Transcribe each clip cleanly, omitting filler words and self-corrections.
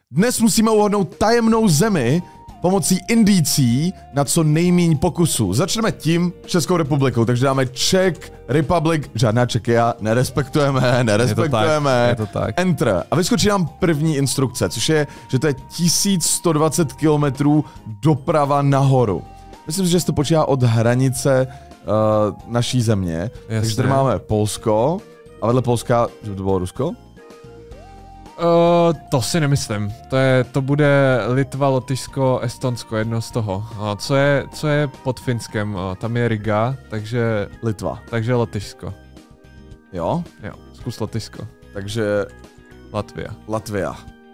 Dnes musíme uhodnout tajemnou zemi pomocí indicí na co nejméně pokusů. Začneme tím Českou republikou, takže dáme Czech Republic, žádná Čekia, nerespektujeme. Je to tak. Enter. A vyskočí nám první instrukce, což je, že to je 1120 km doprava nahoru. Myslím si, že se to počítá od hranice naší země. Jasně. Takže tady máme Polsko a vedle Polska, že by to bylo Rusko? To si nemyslím. To bude Litva, Lotyšsko, Estonsko, jedno z toho. Co je pod Finskem? Tam je Riga, takže... Litva. Takže Lotyšsko. Jo? Jo, zkus Lotyšsko. Takže... Latvia.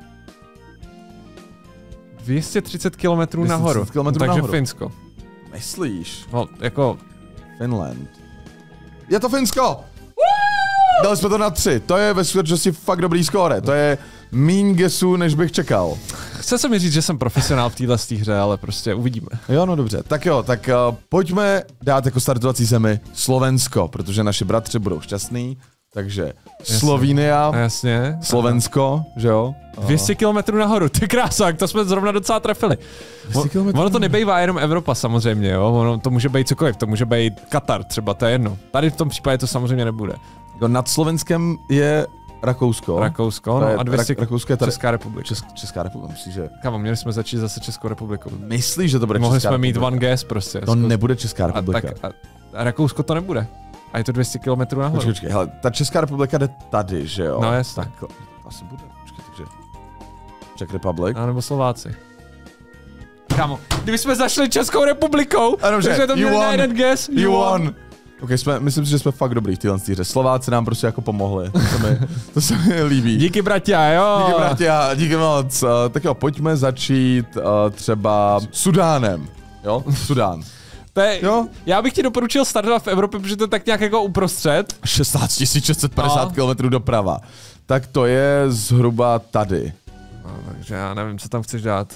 230 km nahoru. Takže nahoru. Finsko. Myslíš? No, jako... Finland. Je to Finsko! Dali jsme to na 3. To je ve skutečnosti fakt dobrý skóre. To je míň guessů, než bych čekal. Chce se mi říct, že jsem profesionál v téhle hře, ale prostě uvidíme. Jo, no dobře. Tak jo, tak pojďme dát jako startovací zemi Slovensko, protože naši bratři budou šťastní. Takže Slovínia, Jasně. Slovensko, že jo? 200 km nahoru, ty krásák, to jsme zrovna docela trefili. Ono to nebejvá jenom Evropa samozřejmě, jo? Ono to může být cokoliv, to může být Katar třeba, to je jedno. Tady v tom případě to samozřejmě nebude. Nad Slovenskem je Rakousko. Rakousko, no a 200 Rakousko je tady. Česká republika. Česká republika, myslíš, že... Kámo, měli jsme začít zase Českou republikou. Myslíš, že to bude Mohli Česká jsme mít republika? one guess prostě. To nebude Česká republika. A Rakousko to nebude. A je to 200 km nahoru. Počkej, hele, ta Česká republika jde tady, že jo? No jasně. Tak to asi bude. Počkej, takže... Czech Republic. A nebo Slováci. Kámo, kdyby jsme zašli Českou republikou, takže to měli na jeden guess. You won. Ok, myslím si, že jsme fakt dobrý v téhle hře. Slováci nám prostě jako pomohli. To se mi líbí. Díky bratia, jo. Díky bratia, díky moc. Tak jo, pojďme začít třeba Sudánem. Jo, Sudán. Jo? Já bych ti doporučil startovat v Evropě, protože to je tak nějak jako uprostřed. 16 650 km doprava. Tak to je zhruba tady. No, takže já nevím, co tam chceš dát.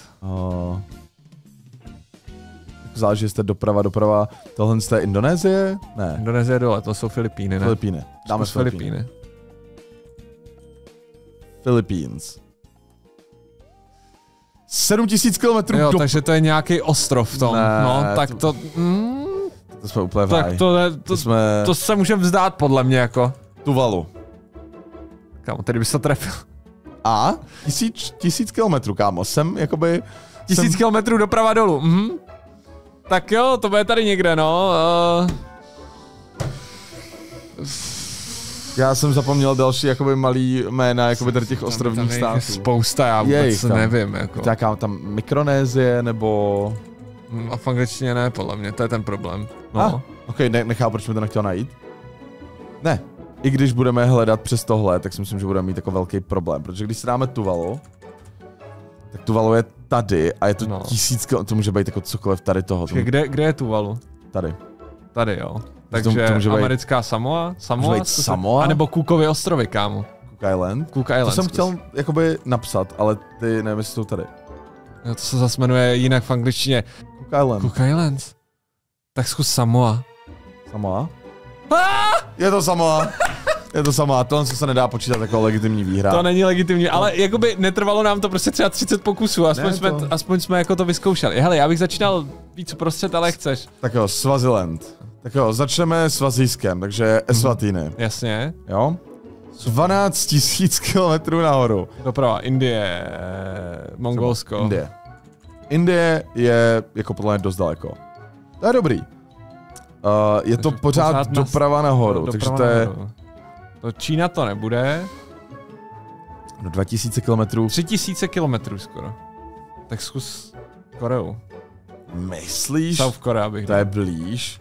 Záleží, jestli doprava. Tohle je Indonésie? Ne. Indonésie je dole, to jsou Filipíny, ne? Filipíny. Dáme Filipíny. Philippines. 7000 km Jo, takže to je nějaký ostrov v tom. Ne, no, tak to... To jsme úplně tak to se můžeme vzdát podle mě jako. Tuvalu. Kámo, tady bys to trefil. A? 1000 km, kámo. Jsem jakoby... 1000 km doprava dolů. Tak jo, to bude tady někde, no. Já jsem zapomněl další jakoby malý jména jakoby tady těch ostrovních států. Spousta, já vůbec nevím. Jako. Jaká tam Mikronézie nebo... A v angličtině ne, podle mě, to je ten problém. No. Ok, nechápu, proč mi to nechtěl najít. Ne, i když budeme hledat přes tohle, tak si myslím, že budeme mít jako velký problém, protože když si dáme Tuvalu, tak Tuvalu je tady a je to 1000 km, to může být jako cokoliv tady toho. Kde je Tuvalu? Tady. Tady jo. Takže to americká Samoa? Samoa? A nebo Cookovy ostrovy, kámo. Cook Island? Cook Island. To jsem chtěl jakoby napsat, ale ty nevím, jestli jsou tady. Jo, to se zase jmenuje jinak v angličtině. Cook Island. Cook Islands. Tak zkus Samoa. Samoa? Je to Samoa. Je to Samoa, tohle se nedá počítat jako legitimní výhra. To není legitimní, ale jakoby netrvalo nám to prostě třeba 30 pokusů, aspoň jsme jako to vyzkoušeli. Hele, já bych začínal víc uprostřed, ale chceš. Tak jo, Swaziland. Tak jo, začneme s Svazijskem, takže Eswatini. Jasně. Jo? 12 000 km nahoru. Doprava, Indie, Mongolsko. Indie je jako podle mě dost daleko. To je dobrý. Je to pořád doprava nahoru, takže to je... To Čína to nebude. No 2000 km. 3000 km skoro. Tak zkus Koreu. Myslíš? South Korea bych dal. To je blíž.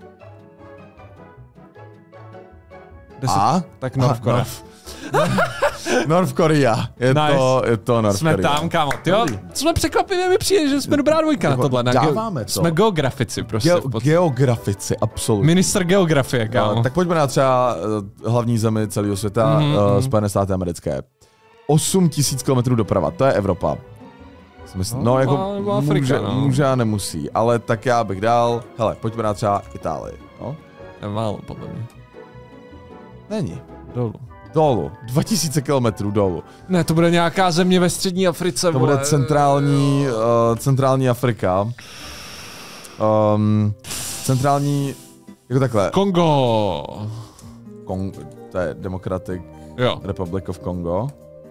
Tak North Korea. North Korea. Je to North Jsme Korea. Tam, kámo. Jo, jsme překvapivě mi přijde, že jsme dobrá dvojka na tohle. Dáváme to. Jsme geografici prostě. Geografici, absolutně. Ministr geografie, kámo. Tak pojďme na třeba hlavní zemi celého světa, Spojené státy americké. 8000 km doprava, to je Evropa. No jako může a nemusí, ale tak já bych dal, hele, pojďme na třeba Itálii. No? Je málo, podle mě. Není. Dolů. Dolů. 2000 kilometrů dolů. Ne, to bude nějaká země ve střední Africe. To bude centrální Afrika. Centrální, jako takhle. Kongo. To je Democratic Jo. Republic of Congo.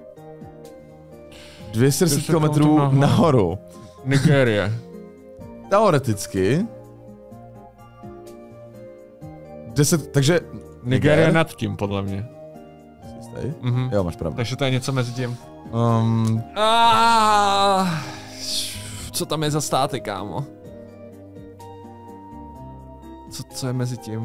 210 kilometrů nahoru. Nigérie. Teoreticky. 10, takže... Nigérie nad tím, podle mě. Jo, máš pravdu. Takže to je něco mezi tím. Co tam je za státy, kámo? Co je mezi tím?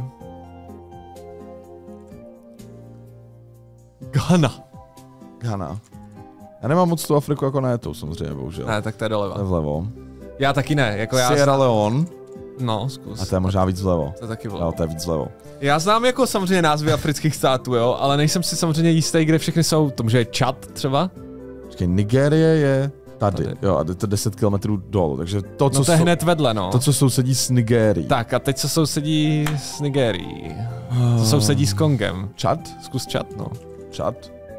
Ghana. Já nemám moc tu Afriku jako na samozřejmě, bohužel. Ne, tak to je doleva. To je vlevo. Já taky ne, jako já... Sierra Leone. No, zkus. A to je možná víc vlevo. To je taky vlevo. Jo, to je víc vlevo. Já znám jako samozřejmě názvy afrických států, jo, ale nejsem si samozřejmě jistý, kde všechny jsou. To může je Čad třeba? Počkej, Nigérie je tady. Jo, a je to 10 kilometrů dolů, takže to, co... No to je hned vedle, no. To, co sousedí s Nigérií. Tak a teď co sousedí s Nigérií? To sousedí s Kongem. Čad? Zkus Čad, no. Čad?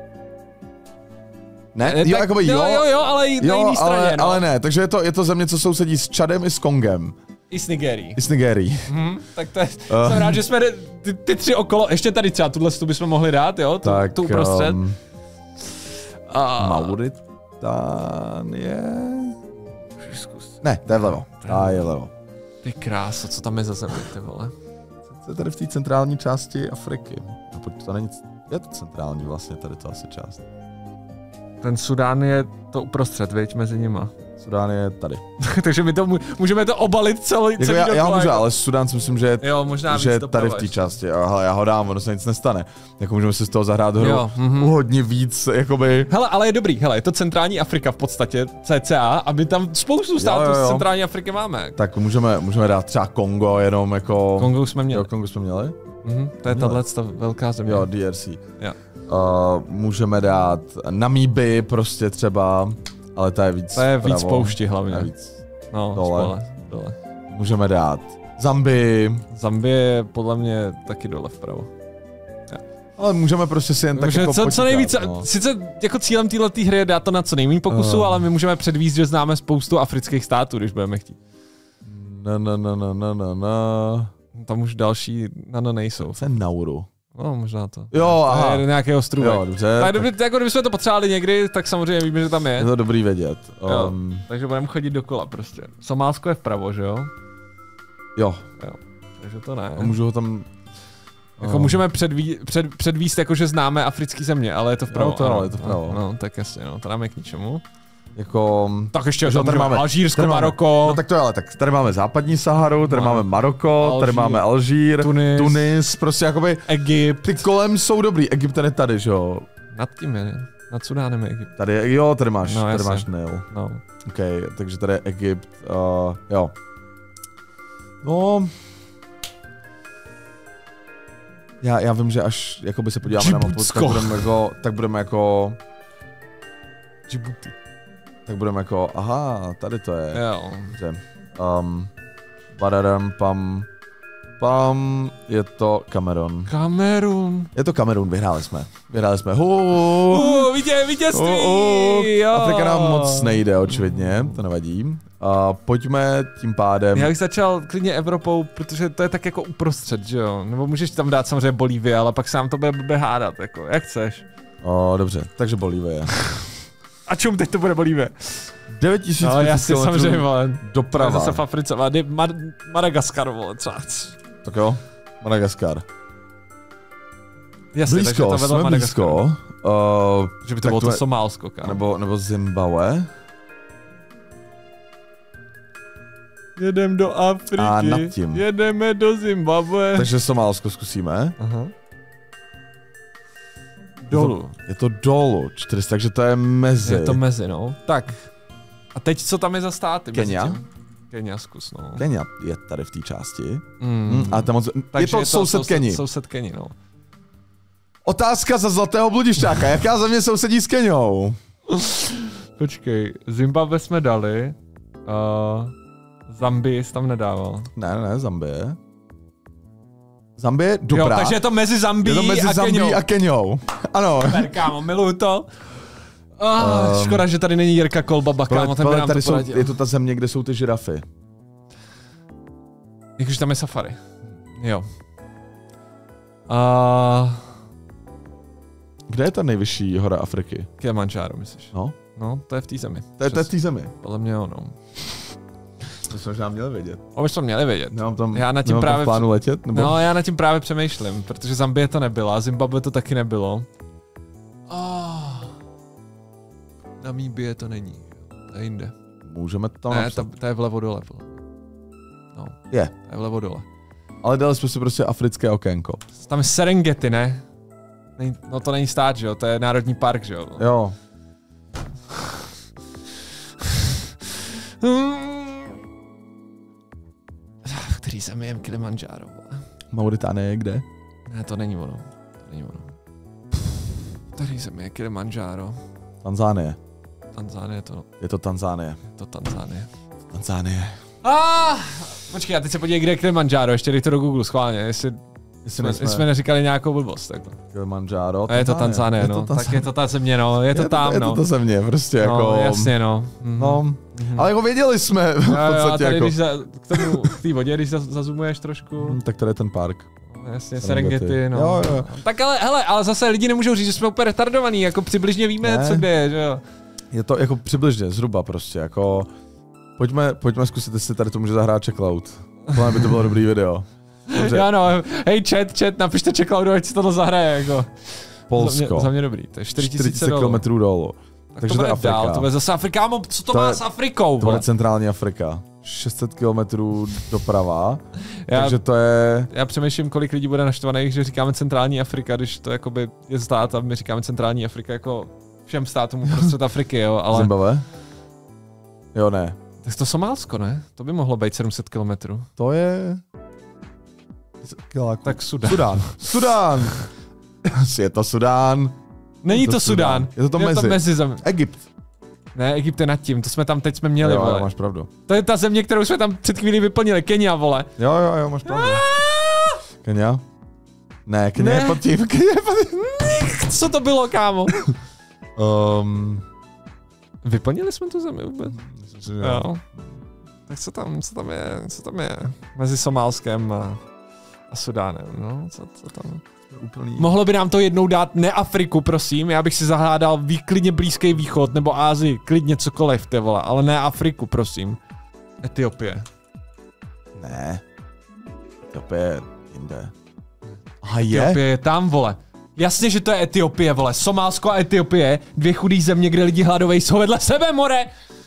Ne, jo, jakoby jo, ale na jiný straně, no. Ale ne, takže je to země, co sousedí s Čadem i s Kongem. I s Nigérií. I s Nigérií. Tak to je, jsem rád, že jsme ty tři okolo, ještě tady třeba tuhle bychom mohli dát, jo? Tu uprostřed. Mauritánie? Ne, to je vlevo. A je vlevo. Ty kráso, co tam je za země, ty vole? To je tady v té centrální části Afriky. To není, je to centrální vlastně tady to asi část. Ten Sudán je to uprostřed, viď, mezi nima. Sudán je tady. Takže my to můžeme to obalit celý já můžu, ale Sudán si myslím, že jo, možná že tady v té části. Hele, já ho dám, ono se nic nestane. Jako můžeme si z toho zahrát hru hodně víc, jakoby. Hele, ale je dobrý, hele, je to centrální Afrika v podstatě, cca, a my tam spoustu států z centrální Afriky máme. Tak můžeme dát třeba Kongo, jenom jako... Kongo jsme měli. Jo, Kongo jsme měli? To je tahle velká země. Jo, DRC. Jo. Můžeme dát Namíbii prostě třeba, ale to je víc to je víc poušti hlavně. Víc no, dole. Dole. Můžeme dát Zambii. Zambie je podle mě taky dole vpravo. Ja. Ale můžeme prostě si jen tak jako co nejvíce, no. Sice jako cílem této hry je dát to na co nejméně pokusu, ale my můžeme předvíst, že známe spoustu afrických států, když budeme chtít. Tam už další nejsou. Co je Nauru? No, možná to. Jo, aha. To je nějaký ostrůvek. Jo, dobře. Tak jako kdybychom to potřebovali někdy, tak samozřejmě víme, že tam je. Je to dobrý vědět. Takže budeme chodit dokola prostě. Somálsko je vpravo, že jo? Jo. Takže to ne. A můžu ho tam... Jako můžeme předvíst, jako že známe africký země, ale je to vpravo. Je to vpravo. No, tak jasně, no, to nám je k ničemu. Jako... Tak ještě tady máme Alžírsko, Maroko. No tak to je, ale tak tady máme západní Saharu, tady máme Maroko, tady máme Alžír, Tunis, prostě jakoby... Egypt. Ty kolem jsou dobrý, Egypt je tady, že jo? Nad tím je, nad Sudánem je Egypt. Tady, jo, tady máš Nil. No. OK, takže tady je Egypt, jo. No... Já vím, že až jakoby se podíváme na mapu, tak budeme jako... Djibouti. Tak budeme jako, aha, tady to je. Jo. Badadam, pam, je to Kamerun. Je to Kamerun, vyhráli jsme. Vítězství! Afrika nám moc nejde, očividně, to nevadí. Pojďme tím pádem. Já bych začal klidně Evropou, protože to je tak jako uprostřed, že jo? Nebo můžeš tam dát samozřejmě Bolívii, ale pak sám to bude hádat, jako, jak chceš. Dobře, takže Bolívie. A čum teď to bude Bolívie? 9500 km doprava. Zase v Africe, Madagaskar, vole, třeba. Tak jo, Madagaskar. Jasně, blízko, jsme blízko. Že by to bylo to Somálsko, kámo. Nebo Zimbabwe. Jedem do Afriky. A nad tím. Jedeme do Zimbabwe. Takže Somálsko zkusíme. Aha. Dolů. Je to dolů, 400, takže to je mezi. Je to mezi, no. Tak. A teď co tam je za státy? Kenia? Kenia zkus, no. Kenia je tady v té části. A tam moc... Je to soused Keni. Soused Keni, no. Otázka za zlatého bludišťáka. Jaká země sousedí s Keniou? Počkej, Zimbabwe jsme dali. Zambii jsi tam nedával. Ne, Zambie. Zambie, dobrá. Jo, takže je to mezi Zambií a Keňou. Ano. Kámo, miluju to. Škoda, že tady není Jirka Kolbaba, kámo, ten by nám to poradil. Je to ta země, kde jsou ty žirafy. Jakože tam je safari. Jo. Kde je ta nejvyšší hora Afriky? Kilimanjaro, myslíš? No. No, to je v té zemi. To je v té zemi. Podle mě jo, no. To jsme možná měli vědět. Bychom měli vědět. Já nad tím právě plánu letět? Nebo? No, já nad tím právě přemýšlím, protože Zambie to nebyla, Zimbabwe to taky nebylo. Namíbie to není. To je jinde. Můžeme to tam napsat. To je vlevo dole. No. Je. To je vlevo dole. Ale dali jsme si prostě africké okénko. Tam je Serengeti, ne? No to není stát, že jo? To je národní park, že jo? Jo. V který zemi je Kilimanjaro? Mauritánie je kde? Ne, to není ono. Který zemi je Kilimanjaro? Tanzánie. Tanzánie to. Je to Tanzánie. Tanzánie. Počkej, já teď se podívej, kde je Kilimanjaro, ještě dej to do Google schválně, jestli jsme neříkali nějakou blbost. Tak. Kilimanjaro. Je to Tanzánie, no. Tak je to ta země, no. Je to tam, no. Je to ta země, prostě jako. No, jasně, no. No, ale jako věděli jsme v podstatě tady, jako. Když k té vodě, když zazumuješ trošku. Tak tady je ten park. Jasně, Serengeti, no. Jo. Tak ale zase lidi nemůžou říct, že jsme úplně retardovaní, jako přibližně víme, co kde je, že jo. Je to jako přibližně, zhruba prostě, jako. Pojďme zkusit, jestli tady to může zahrát Checkloud. Podle by to bylo dobrý video. Dobře. Jo no, hej chat, napište Checkloudu, ať si tohle zahraje, jako. Polsko. Za mě dobrý, to je 4000 km dolů. Takže to je Afrika. To je zase Afrika, co to má s Afrikou? To je centrální Afrika. 600 km doprava, takže to je... Já přemýšlím, kolik lidí bude naštvaných, že říkáme centrální Afrika, když to jakoby je stát a my říkáme centrální Afrika jako všem státům uprostřed Afriky, jo, ale... Zimbabwe? Jo, ne. Tak to Somálsko, ne? To by mohlo být 700 km. To je... Tak Sudán. Sudán! Je to Sudán. Není to Sudán. Je to mezi. Egypt. Ne, Egypt je nad tím, to jsme tam teď měli, jo, vole. Máš pravdu. To je ta země, kterou jsme tam před chvílí vyplnili, Kenia, vole. Jo, máš pravdu. Kenia? Ne, Kenia je pod tím. Co to bylo, kámo? Vyplnili jsme tu zemi vůbec? Jo. Tak co tam je? Mezi Somálskem a Sudánem, no, co tam? Mohlo by nám to jednou dát ne Afriku, prosím, já bych si zahládal klidně Blízký východ nebo Ázii, klidně cokoliv, ty vole, ale ne Afriku, prosím. Etiopie. Ne. Etiopie je jinde. Etiopie je tam, vole. Jasně, že to je Etiopie, vole. Somálsko a Etiopie, dvě chudý země, kde lidi hladovějí, jsou vedle sebe, more!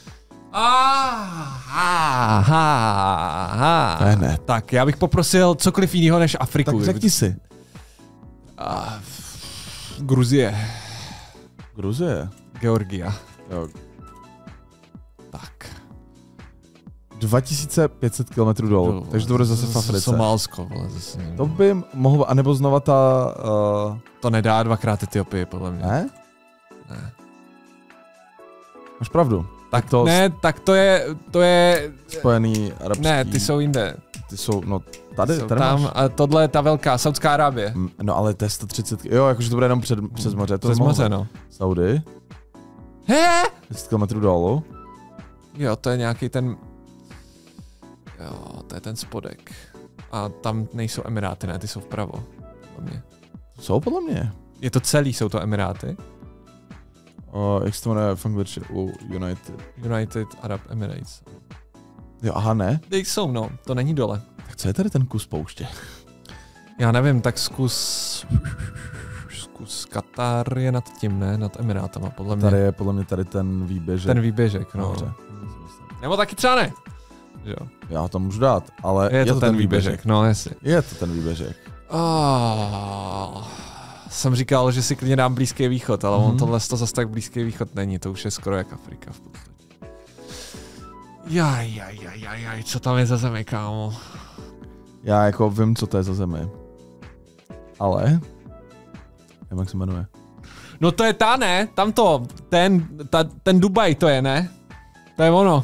Ne. Tak, já bych poprosil cokoliv jiného než Afriku. Tak řekni si. Gruzie. Georgia. Jo. Tak. 2500 km dolů, takže to bude zase v Africe. Somálsko, vole, zase. To by mohlo, anebo znova ta... To nedá dvakrát Etiopii, podle mě. Ne. Máš pravdu. Tak to... Ne, tak to je... Spojený arabský... Ne, ty jsou jinde. Ty jsou, no tady tam, máš. A tohle je ta velká, Saudská Arábie. No ale to je 130, jo, jakože to bude jenom přes moře. Přes moře, no. Saudy. 10 km dolů. Jo, to je nějaký ten... Jo, to je ten spodek. A tam nejsou Emiráty, ne, ty jsou vpravo. Podle mě. Jsou podle mě. Je to celý, jsou to Emiráty? Jak se to jmenuje v angličtině? United Arab Emirates. Jo, aha, ne? Jsou, no, to není dole. Tak co je tady ten kus pouště? Já nevím, tak zkus Katar je nad tím, ne? Nad Emirátama, podle mě. Tady je podle mě tady ten výběžek. Ten výběžek, no. Dobře. Nebo taky třeba ne. Jo. Já to můžu dát, ale je to ten výběžek. No, jestli. Je to ten výběžek. Jsem říkal, že si klidně dám Blízký východ, ale on tohle to zase tak Blízký východ není, to už je skoro jak Afrika v podstatě. Jaj, co tam je za zemi, kámo? Já jako vím, co to je za zemi. Ale... Nevím, jak se jmenuje. No to je ta, ne? Tamto, ten Dubaj to je, ne? To je ono.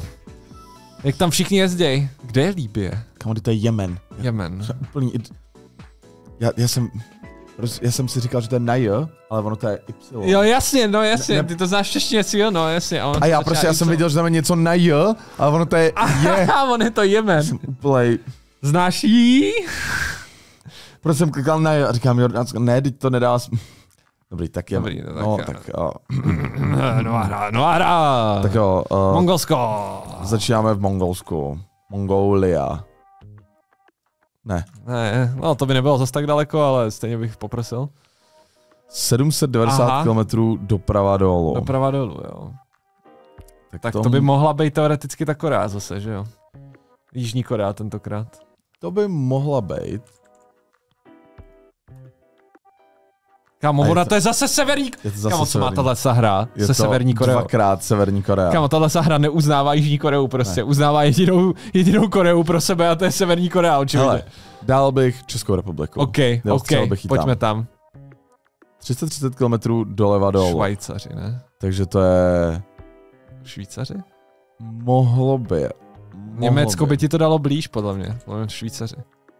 Jak tam všichni jezděj. Kde je Libye? Kámo, to je Jemen. Jemen. Úplný Já jsem si říkal, že to je na J, ale ono to je Y. Jo, jasně, no jasně, ty to znáš v češtině, jo, no jasně. A já prostě, já jsem viděl, že tam je něco na J, ale ono to je J. A on je to Jemen. Úplnej. Znáš jí? Proč jsem klikal na J a říkám, Jordánsko, ne, teď to nedá. Dobrý, tak je. Dobrý, no, tak jo. No hra. Tak jo. Mongolsko. Začínáme v Mongolsku. Mongolia. Ne, no to by nebylo zase tak daleko, ale stejně bych poprosil. 790 km doprava dolů. Doprava dolů, jo. Tak to by mohla být teoreticky ta Korea zase, že jo? Jižní Korea tentokrát. To by mohla být. Kámo, ona to je zase severní... Kámo, co má tahle hra se Severní Koreou? Dvakrát Severní Korea. Kámo, tahle hra neuznává Jižní Koreu prostě. Ne. Uznává jedinou Koreu pro sebe a to je Severní Korea, očividně. Hele, dal bych Českou republiku. OK, pojďme tam. 330 km doleva dolů. Švajcaři, ne? Takže to je... Švýcaři? Mohlo by. Německo by ti to dalo blíž, podle mě. Švýcaři.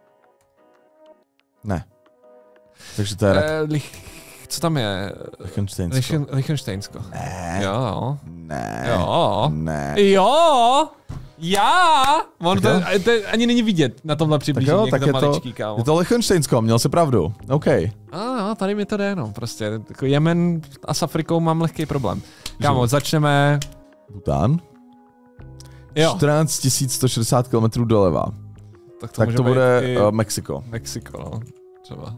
Ne. Takže to je... Co tam je? Lichtensteinsko. Ne. Jo. Ne. Jo. Ne. Jo. Já. On to ani není vidět na tomhle přiblížení, tak jak to maličký, kámo. Je to Lichtensteinsko, měl jsi pravdu. OK. Tady mi to jde, no, prostě. Jako Jemen a s Afrikou mám lehký problém. Kámo, začneme... Bhután. Jo. 14 160 km doleva. Tak to bude Mexiko. Mexiko, no. Třeba.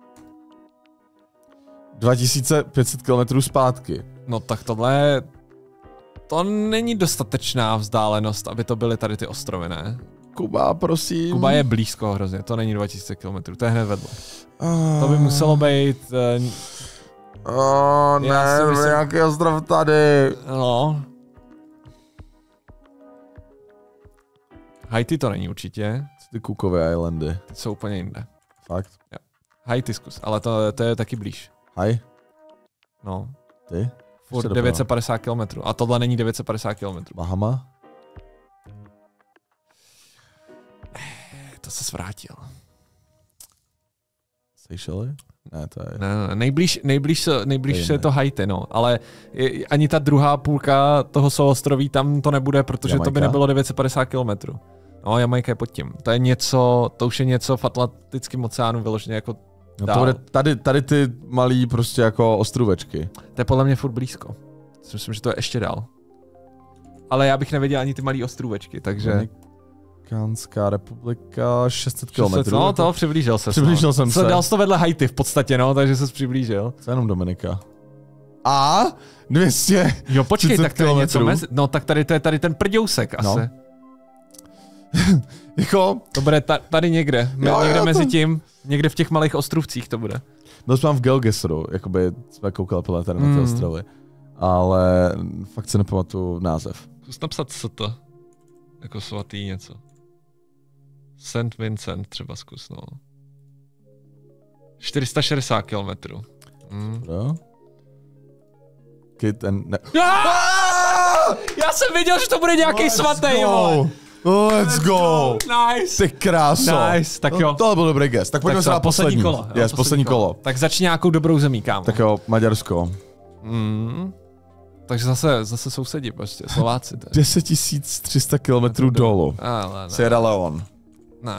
2500 km zpátky. No tak tohle... To není dostatečná vzdálenost, aby to byly tady ty ostrovy, ne? Kuba, prosím. Kuba je blízko hrozně, to není 2000 km, to je hned vedle. To by muselo být... ne, myslím... nějaký ostrov tady. No. Haiti to není určitě. Ty Cookové Islandy. Ty jsou úplně jinde. Fakt? Jo. Haiti zkus, ale to je taky blíž. Haj? No. Ty? Furt 950 km. A tohle není 950 km. Bahama? To se zvrátil. Seychely? Ne, to je... Ne, nejblíž je to Haiti, no. Ale ani ta druhá půlka toho souostroví tam to nebude, protože Jamajka? To by nebylo 950 km. No, Jamajka je pod tím. To už je něco v Atlantickém oceánu vyloženě jako no to bude tady ty malý prostě jako ostrůvečky. To je podle mě furt blízko. Myslím, že to je ještě dál. Ale já bych nevěděl ani ty malý ostrůvečky, takže... Dominikánská republika, 600 km. No to přiblížil se. Přiblížil jsem se. Dal jsi to vedle Haiti v podstatě, no, takže ses přiblížil. Co jenom Dominika. A 200. Jo, počkej, tak to je něco mezi... No tak tady to je tady ten prďousek asi. No. Jako... To bude tady někde. Někde mezi tím. Někde v těch malých ostrovcích to bude. Byl jsem v Gelgeseru, jakoby jsme koukali podle tady na ty ostrovy. Ale fakt si nepamatuju název. Zkus napsat to. Jako svatý něco. St. Vincent třeba zkus, no. 460 kilometrů. Dobro. Kit and... Já jsem věděl, že to bude nějaký svatý, Let's go! Nice! Ty kráso! Nice, tak jo. Tohle byl dobrý guess. Tak pojďme se na poslední kolo. Poslední kolo. Tak začni nějakou dobrou zemí, kámo. Tak jo, Maďarsko. Takže zase sousedí prostě, Slováci. 10 300 km dolů. Sierra Leone. Ne.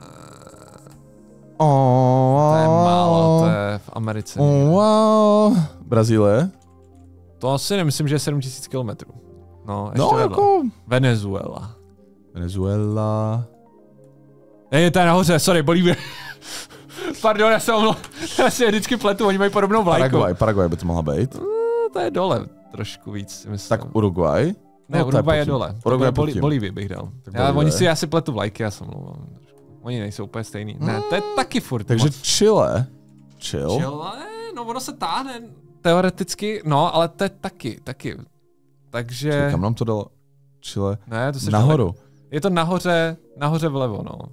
To je málo, to je v Americe. Brazílie? To asi nemyslím, že je 7000 km. No, ještě jako... Venezuela. To je nahoře, sorry, Bolívie. Pardon, já si vždycky pletu, oni mají podobnou vlajku. Paraguay by to mohla být. To je dole trošku víc, myslím. Tak Uruguay? Ne, Uruguay je dole. Bolívii bych dal. Já si pletu vlajky, já jsem mluvil. Oni nejsou úplně stejný. Ne, to je taky furt. Takže moc. Chile? Chile? No ono se táhne. Teoreticky, no, ale to je taky. Takže... Kam nám to dalo? Chile? Ne, to se nahoru. Je to nahoře vlevo, no.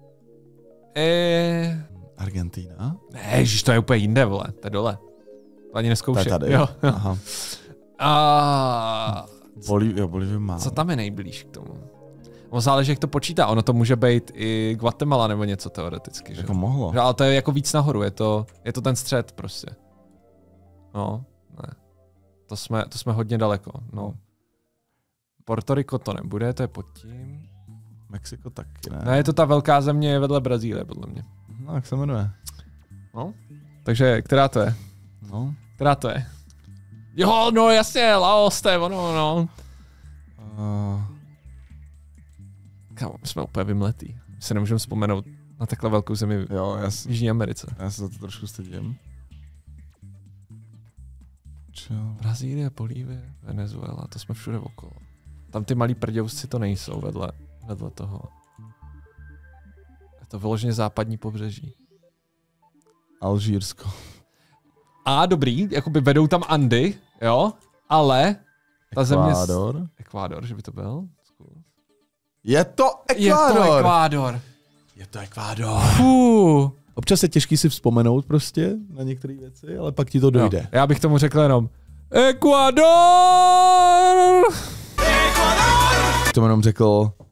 Argentina? Ne, ježiš, to je úplně jinde, vole, to je dole. To ani neskoušej. To je tady. Jo. Aha. Bolívie má. Co tam je nejblíž k tomu? No záleží, jak to počítá. Ono to může být i Guatemala nebo něco teoreticky. Že? Jako mohlo. Ale to je jako víc nahoru, je to ten střed prostě. No, ne. To jsme hodně daleko, no. Puerto Rico to nebude, to je pod tím. Mexiko taky ne. Ne, je to ta velká země vedle Brazílie, podle mě. No, jak se jmenuje? No, takže která to je? No. Která to je? Jo, no jasně, Laos, to je ono, no. Kámo, my jsme úplně vymletý. My se nemůžeme vzpomenout na takhle velkou zemi v Jižní Americe. Já se za to trošku stydím. Brazílie, Bolívie, Venezuela, to jsme všude okolo. Tam ty malí prděvci to nejsou vedle toho. Je to vyloženě západní pobřeží. Alžírsko. A dobrý, jakoby vedou tam Andy, jo, ale ta Ekvádor. země... Ekvádor, že by to byl? Je to Ekvádor! Je to Ekvádor. Občas je těžký si vzpomenout prostě na některé věci, ale pak ti to dojde. Jo, já bych tomu řekl jenom Ekvádor! To jenom řekl